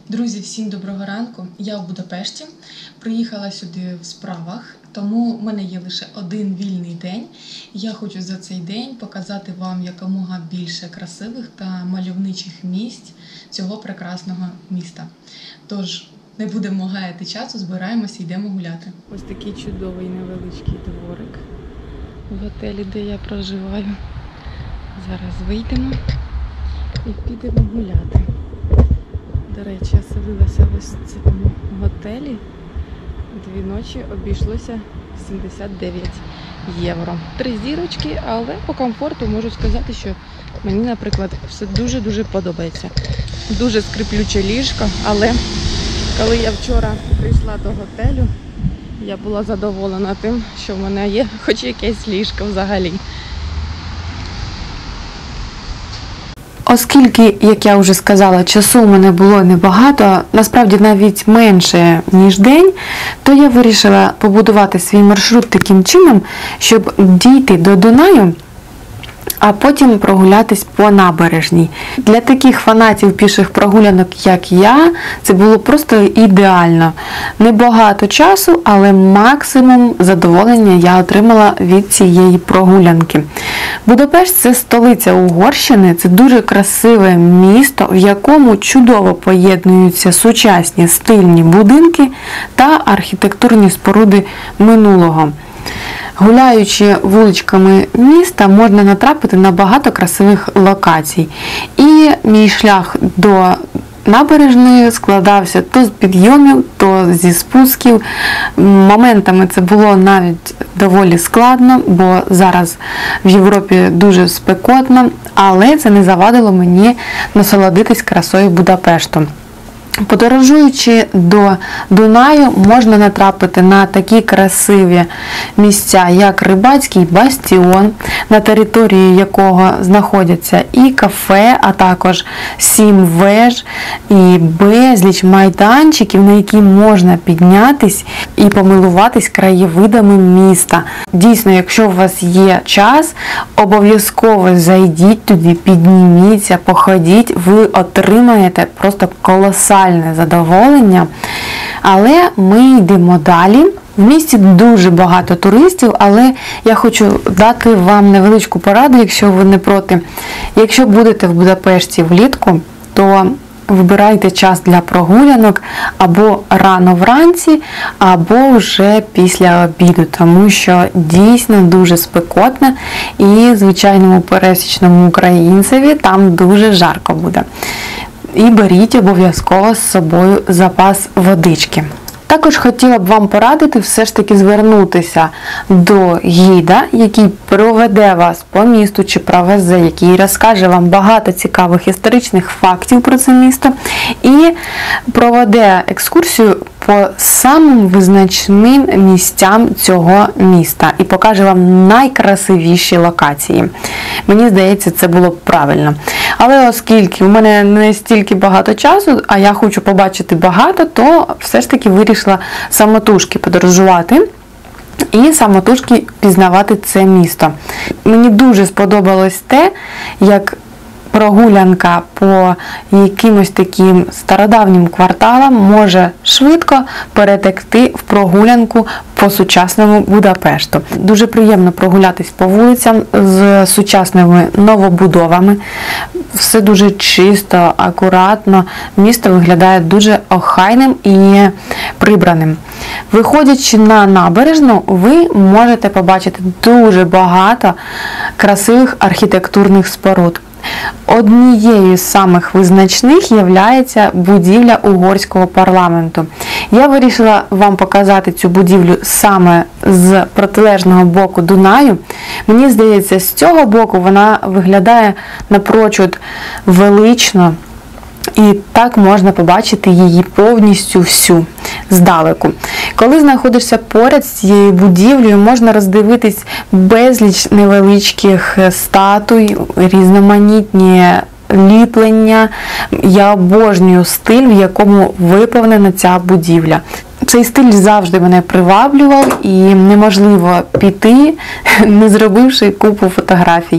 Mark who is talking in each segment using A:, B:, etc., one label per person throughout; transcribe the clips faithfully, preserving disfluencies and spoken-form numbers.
A: Друзі, всім доброго ранку. Я в Будапешті. Приїхала сюди в справах, тому в мене є лише один вільний день. Я хочу за цей день показати вам якомога більше красивих та мальовничих місць цього прекрасного міста. Тож, не будемо гаяти часу, збираємося і йдемо гуляти. Ось такий чудовий невеличкий дворик в готелі, де я проживаю. Зараз вийдемо і підемо гуляти. До речі, я селилася в ось цьому готелі. Дві ночі обійшлося сімдесят дев'ять євро. Три зірочки, але по комфорту можу сказати, що мені, наприклад, все дуже-дуже подобається. Дуже скриплюче ліжко, але коли я вчора прийшла до готелю, я була задоволена тим, що в мене є хоч якесь ліжко взагалі.
B: Оскільки, як я вже сказала, часу у мене було небагато, насправді навіть менше, ніж день, то я вирішила побудувати свій маршрут таким чином, щоб дійти до Дунаю, а потім прогулятись по набережній. Для таких фанатів піших прогулянок, як я, це було просто ідеально. Небагато часу, але максимум задоволення я отримала від цієї прогулянки. Будапешт – це столиця Угорщини, це дуже красиве місто, в якому чудово поєднуються сучасні стильні будинки та архітектурні споруди минулого. Гуляючи вуличками міста, можна натрапити на багато красивих локацій. І мій шлях до набережної складався то з підйомів, то зі спусків. Моментами це було навіть доволі складно, бо зараз в Європі дуже спекотно, але це не завадило мені насолодитись красою Будапешту. Подорожуючи до Дунаю, можна натрапити на такі красиві місця, як Рибацький бастіон, на території якого знаходяться і кафе, а також сім веж, і безліч майданчиків, на які можна піднятись і помилуватись краєвидами міста. Дійсно, якщо у вас є час, обов'язково зайдіть туди, підніміться, походіть, ви отримаєте просто колосальне задоволення. Але ми йдемо далі. В місті дуже багато туристів, але я хочу дати вам невеличку пораду, якщо ви не проти. Якщо будете в Будапешті влітку, то вибирайте час для прогулянок або рано вранці, або вже після обіду, тому що дійсно дуже спекотно і звичайному пересічному українцеві там дуже жарко буде. І беріть обов'язково з собою запас водички. Також хотіла б вам порадити все ж таки звернутися до гіда, який проведе вас по місту чи провезе, який розкаже вам багато цікавих історичних фактів про це місто і проведе екскурсію по самим визначним місцям цього міста і покаже вам найкрасивіші локації. Мені здається, це було б правильно. Але оскільки в мене не стільки багато часу, а я хочу побачити багато, то все ж таки вирішила самотужки подорожувати і самотужки пізнавати це місто. Мені дуже сподобалось те, як прогулянка по якимось таким стародавнім кварталам може швидко перетекти в прогулянку по сучасному Будапешту. Дуже приємно прогулятись по вулицям з сучасними новобудовами. Все дуже чисто, акуратно. Місто виглядає дуже охайним і прибраним. Виходячи на набережну, ви можете побачити дуже багато красивих архітектурних споруд. Однією з самих визначних є будівля угорського парламенту. Я вирішила вам показати цю будівлю саме з протилежного боку Дунаю. Мені здається, з цього боку вона виглядає напрочуд велично. І так можна побачити її повністю всю, здалеку. Коли знаходишся поряд з цією будівлею, можна роздивитись безліч невеличких статуй, різноманітні ліплення. Я обожнюю стиль, в якому виповнена ця будівля. Цей стиль завжди мене приваблював і неможливо піти, не зробивши купу фотографій.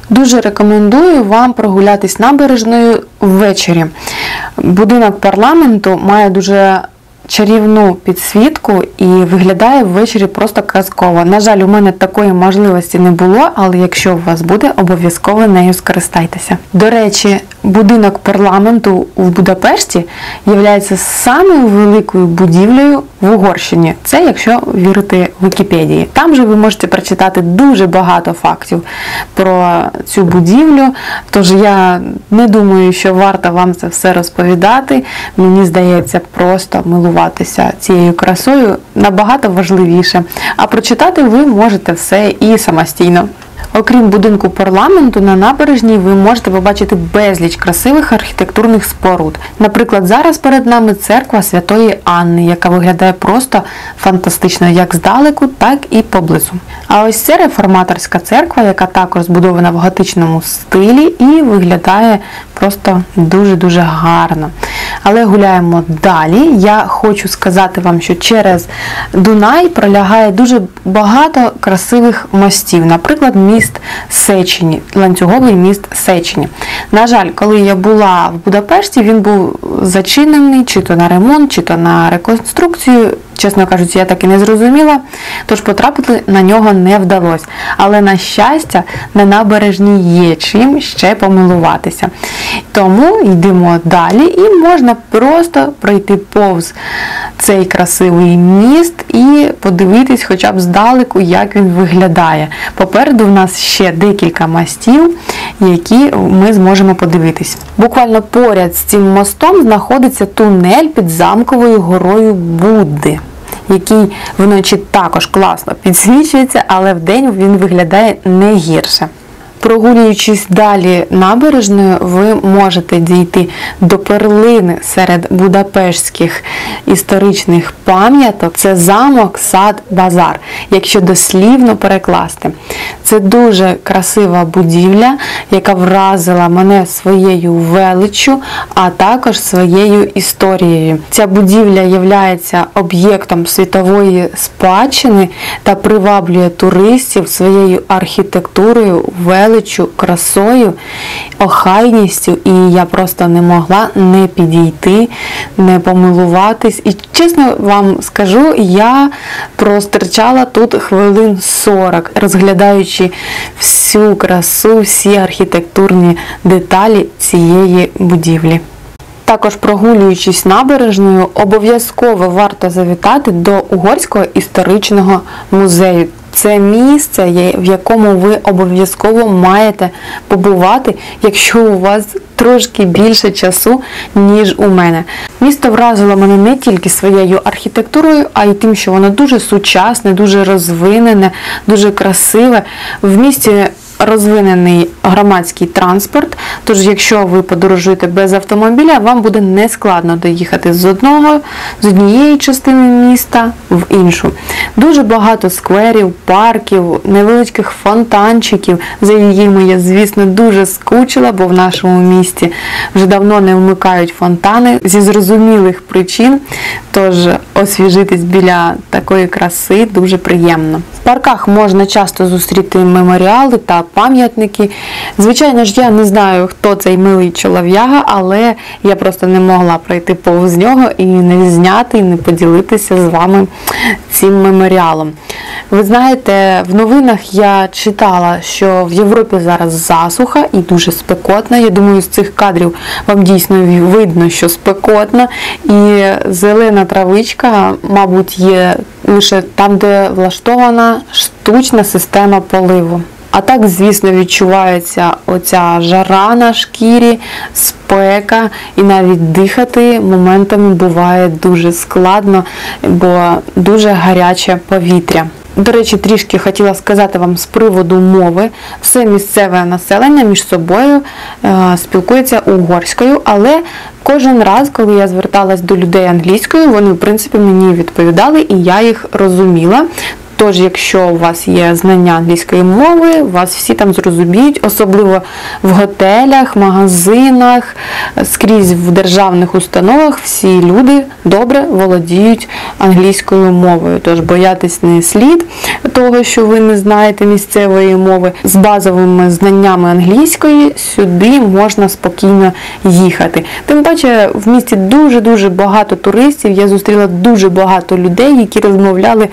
B: Дуже рекомендую вам прогулятись набережною ввечері. Будинок парламенту має дуже чарівну підсвітку і виглядає ввечері просто казково. На жаль, у мене такої можливості не було, але якщо у вас буде, обов'язково нею скористайтеся. До речі, будинок парламенту в Будапешті є самою великою будівлею в Угорщині. Це якщо вірити Вікіпедії. Там же ви можете прочитати дуже багато фактів про цю будівлю, тож я не думаю, що варто вам це все розповідати. Мені здається, просто милуватися цією красою набагато важливіше. А прочитати ви можете все і самостійно. Окрім будинку парламенту, на набережній ви можете побачити безліч красивих архітектурних споруд. Наприклад, зараз перед нами церква Святої Анни, яка виглядає просто фантастично як здалеку, так і поблизу. А ось це реформаторська церква, яка також збудована в готичному стилі і виглядає просто дуже-дуже гарно. Але гуляємо далі. Я хочу сказати вам, що через Дунай пролягає дуже багато красивих мостів. Наприклад, міст Сечені, ланцюговий міст Сечені. На жаль, коли я була в Будапешті, він був зачинений чи то на ремонт, чи то на реконструкцію. Чесно кажучи, я так і не зрозуміла, тож потрапити на нього не вдалося. Але, на щастя, на набережній є чим ще помилуватися. Тому йдемо далі і можна просто пройти повз цей красивий міст і подивитись хоча б здалеку, як він виглядає. Попереду в нас ще декілька мостів, які ми зможемо подивитись. Буквально поряд з цим мостом знаходиться тунель під замковою горою Будди, який вночі також класно підсвічується, але вдень він виглядає не гірше. Прогулюючись далі набережною, ви можете дійти до перлини серед будапештських історичних пам'яток. Це замок Сад-Базар, якщо дослівно перекласти. Це дуже красива будівля, яка вразила мене своєю величчю, а також своєю історією. Ця будівля є об'єктом світової спадщини та приваблює туристів своєю архітектурою, величчю, красою, охайністю, і я просто не могла не підійти, не помилуватись. І чесно вам скажу, я простричала тут хвилин сорок, розглядаючи всю красу, всі архітектурні деталі цієї будівлі. Також прогулюючись набережною, обов'язково варто завітати до Угорського історичного музею. Це місце, в якому ви обов'язково маєте побувати, якщо у вас трошки більше часу, ніж у мене. Місто вразило мене не тільки своєю архітектурою, а й тим, що воно дуже сучасне, дуже розвинене, дуже красиве. В місті розвинений громадський транспорт, тож якщо ви подорожуєте без автомобіля, вам буде нескладно доїхати з одного, з однієї частини міста в іншу. Дуже багато скверів, парків, невеличких фонтанчиків, за якими я, звісно, дуже скучила, бо в нашому місті вже давно не вмикають фонтани зі зрозумілих причин, тож освіжитись біля такої краси дуже приємно. В парках можна часто зустріти меморіали та пам'ятники. Звичайно ж, я не знаю, хто цей милий чолов'яга, але я просто не могла пройти повз нього і не зняти, і не поділитися з вами цим меморіалом. Ви знаєте, в новинах я читала, що в Європі зараз засуха і дуже спекотно. Я думаю, з цих кадрів вам дійсно видно, що спекотно. І зелена травичка, мабуть, є лише там, де влаштована штучна система поливу. А так, звісно, відчувається оця жара на шкірі, спека, і навіть дихати моментами буває дуже складно, бо дуже гаряче повітря. До речі, трішки хотіла сказати вам з приводу мови. Все місцеве населення між собою е, спілкується угорською, але кожен раз, коли я зверталась до людей англійською, вони, в принципі, мені відповідали, і я їх розуміла. Тож, якщо у вас є знання англійської мови, вас всі там зрозуміють, особливо в готелях, магазинах, скрізь в державних установах всі люди добре володіють англійською мовою. Тож боятись не слід того, що ви не знаєте місцевої мови. З базовими знаннями англійської сюди можна спокійно їхати. Тим паче в місті дуже-дуже багато туристів, я зустріла дуже багато людей, які розмовляли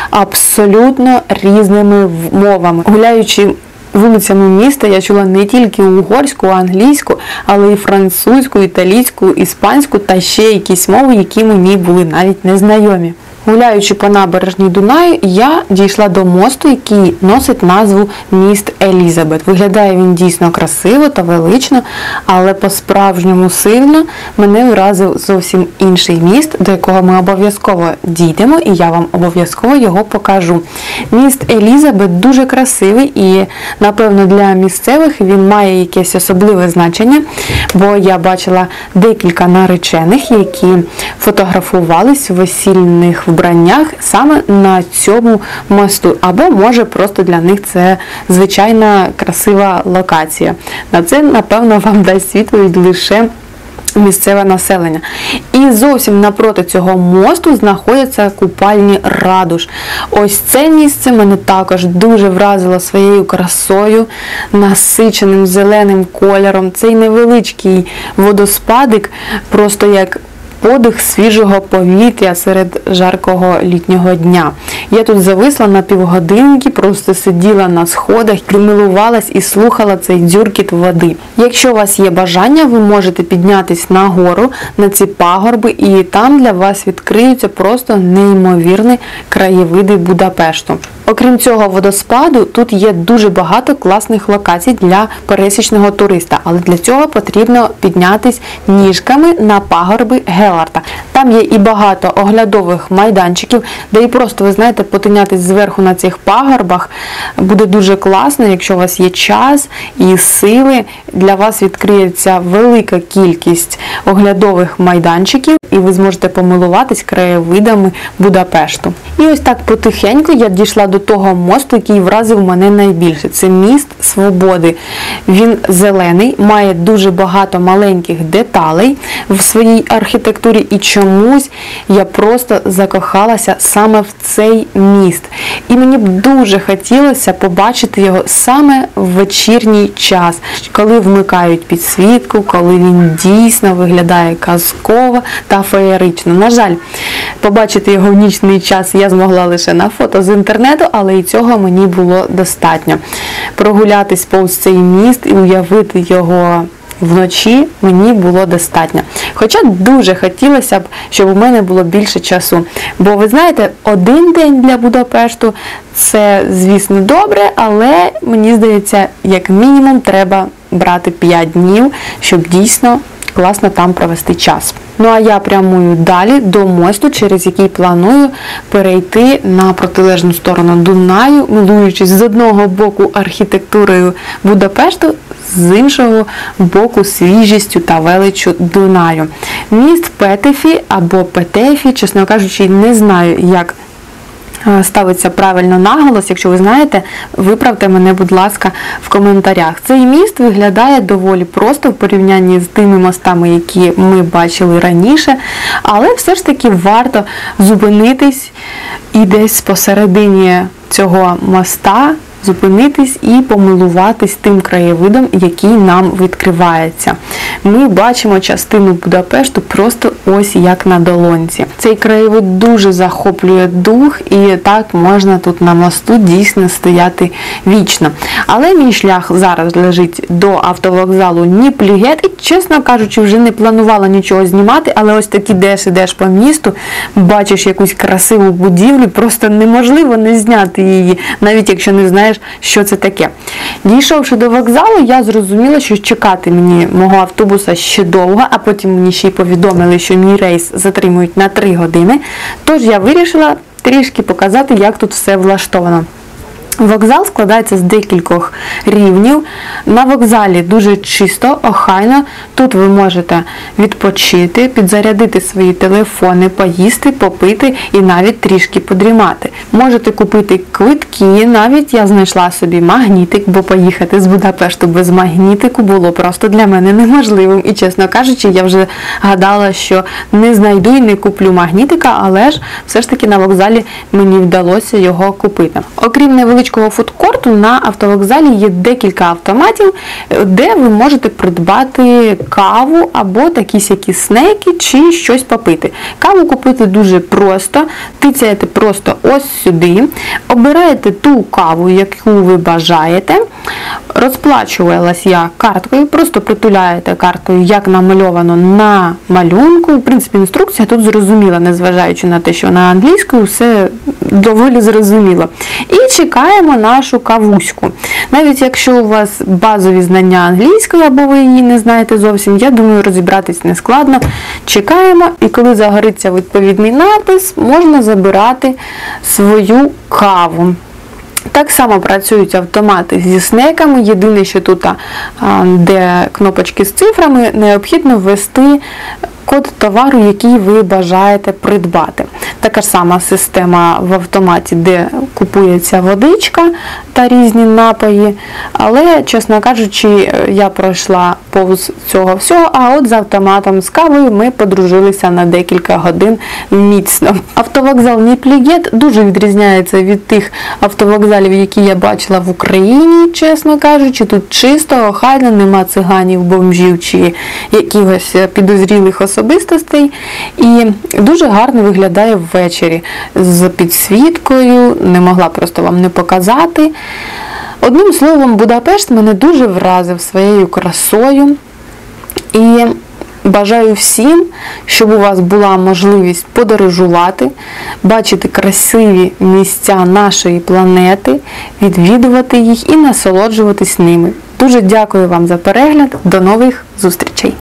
B: абсолютно різними мовами. Гуляючи вулицями міста, я чула не тільки угорську, англійську, але й французьку, італійську, іспанську та ще якісь мови, які мені були навіть незнайомі. Гуляючи по набережній Дунаю, я дійшла до мосту, який носить назву міст Елізабет. Виглядає він дійсно красиво та велично, але по-справжньому сильно мене вразив зовсім інший міст, до якого ми обов'язково дійдемо, і я вам обов'язково його покажу. Міст Елізабет дуже красивий і, напевно, для місцевих він має якесь особливе значення, бо я бачила декілька наречених, які фотографувались в весільних вбраннях саме на цьому мосту. Або, може, просто для них це звичайна красива локація. На це, напевно, вам дасть відповідь лише місцеве населення. І зовсім напроти цього мосту знаходяться купальні Радуш. Ось це місце мене також дуже вразило своєю красою, насиченим зеленим кольором. Цей невеличкий водоспадик просто як подих свіжого повітря серед жаркого літнього дня. Я тут зависла на півгодинки, просто сиділа на сходах, примилувалась і слухала цей дзюркіт води. Якщо у вас є бажання, ви можете піднятись на гору, на ці пагорби, і там для вас відкриються просто неймовірні краєвиди Будапешту. Окрім цього водоспаду, тут є дуже багато класних локацій для пересічного туриста, але для цього потрібно піднятись ніжками на пагорби Геларта. Там є і багато оглядових майданчиків, де і просто, ви знаєте, потинятись зверху на цих пагорбах буде дуже класно, якщо у вас є час і сили, для вас відкриється велика кількість оглядових майданчиків, і ви зможете помилуватись краєвидами Будапешту. І ось так потихеньку я дійшла до того мосту, який вразив мене найбільше. Це міст Свободи. Він зелений, має дуже багато маленьких деталей в своїй архітектурі, і чомусь я просто закохалася саме в цей міст. І мені б дуже хотілося побачити його саме в вечірній час, коли вмикають підсвітку, коли він дійсно виглядає казково та феєрично. На жаль, побачити його в нічний час я змогла лише на фото з інтернету, але і цього мені було достатньо. Прогулятись повз цей міст і уявити його вночі мені було достатньо. Хоча дуже хотілося б, щоб у мене було більше часу. Бо, ви знаєте, один день для Будапешту – це, звісно, добре, але, мені здається, як мінімум треба брати п'ять днів, щоб дійсно класно там провести час. Ну а я прямую далі до мосту, через який планую перейти на протилежну сторону Дунаю, милуючись з одного боку архітектурою Будапешту, з іншого боку свіжістю та величчю Дунаю. Міст Петефі або Петефі, чесно кажучи, не знаю, як ставиться правильно наголос. Якщо ви знаєте, виправте мене, будь ласка, в коментарях. Цей міст виглядає доволі просто в порівнянні з тими мостами, які ми бачили раніше, але все ж таки варто зупинитись і десь посередині цього моста зупинитись і помилуватись тим краєвидом, який нам відкривається. Ми бачимо частину Будапешту просто ось як на долонці. Цей краєвид дуже захоплює дух, і так можна тут на мосту дійсно стояти вічно. Але мій шлях зараз лежить до автовокзалу Ніплігет, і, чесно кажучи, вже не планувала нічого знімати, але ось таки ідеш, ідеш по місту, бачиш якусь красиву будівлю, просто неможливо не зняти її, навіть якщо не знаєш, що це таке. Дійшовши до вокзалу, я зрозуміла, що чекати мені мого автобуса ще довго, а потім мені ще й повідомили, що мій рейс затримують на три години. Тож я вирішила трішки показати, як тут все влаштовано. Вокзал складається з декількох рівнів. На вокзалі дуже чисто, охайно. Тут ви можете відпочити, підзарядити свої телефони, поїсти, попити і навіть трішки подрімати. Можете купити квитки, навіть я знайшла собі магнітик, бо поїхати з Будапешту без магнітику було просто для мене неможливим. І, чесно кажучи, я вже гадала, що не знайду і не куплю магнітика, але ж все ж таки на вокзалі мені вдалося його купити. Окрім невеличкого фудкорту, на автовокзалі є декілька автоматів, де ви можете придбати каву або такі-сякі снеки чи щось попити. Каву купити дуже просто, тицяєте просто ось сюди, обираєте ту каву, яку ви бажаєте. Розплачувалась я карткою, просто притуляєте карткою, як намальовано на малюнку. В принципі, інструкція тут зрозуміла, незважаючи на те, що на англійською все доволі зрозуміло. І чекаємо нашу кавуську. Навіть якщо у вас базові знання англійської, або ви її не знаєте зовсім, я думаю, розібратись не складно. Чекаємо, і коли загориться відповідний напис, можна забирати свою каву. Так само працюють автомати зі снеками. Єдине, що тут, де кнопочки з цифрами, необхідно ввести код товару, який ви бажаєте придбати. Така ж сама система в автоматі, де купується водичка та різні напої. Але, чесно кажучи, я пройшла повз цього всього, а от з автоматом з кавою ми подружилися на декілька годин міцно. Автовокзал Ніплігет дуже відрізняється від тих автовокзалів, які я бачила в Україні, чесно кажучи. Тут чисто, охайно, нема циганів, бомжів чи якихось підозрілих особистостей. І дуже гарно виглядає ввечері з підсвіткою, не могла просто вам не показати. Одним словом, Будапешт мене дуже вразив своєю красою. І бажаю всім, щоб у вас була можливість подорожувати, бачити красиві місця нашої планети, відвідувати їх і насолоджуватись ними. Дуже дякую вам за перегляд. До нових зустрічей!